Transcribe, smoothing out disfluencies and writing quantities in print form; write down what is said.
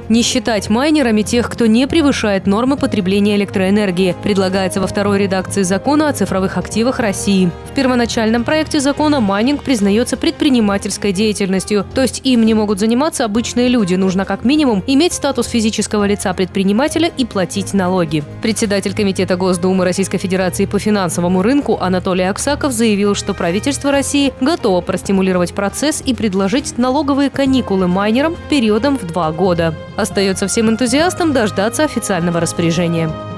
Не считать майнерами тех, кто не превышает нормы потребления электроэнергии, предлагается во второй редакции закона о цифровых активах России. В первоначальном проекте закона майнинг признается предпринимательской деятельностью, то есть им не могут заниматься обычные люди, нужно как минимум иметь статус физического лица-предпринимателя и платить налоги. Председатель Комитета Госдумы Российской Федерации по финансовому рынку Анатолий Аксаков заявил, что правительство России готово простимулировать процесс и предложить налоговые каникулы майнерам периодом в 2 года. Остается всем энтузиастам дождаться официального распоряжения.